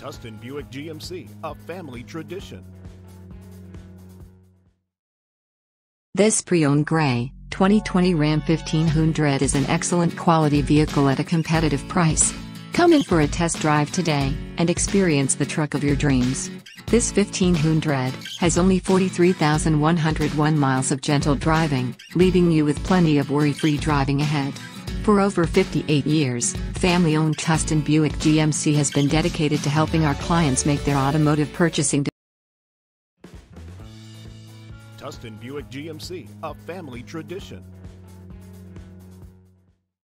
Tustin Buick GMC, a family tradition. This pre-owned gray, 2020 Ram 1500 is an excellent quality vehicle at a competitive price. Come in for a test drive today, and experience the truck of your dreams. This 1500 has only 43,101 miles of gentle driving, leaving you with plenty of worry-free driving ahead. For over 58 years, family-owned Tustin Buick GMC has been dedicated to helping our clients make their automotive purchasing. Tustin Buick GMC, a family tradition.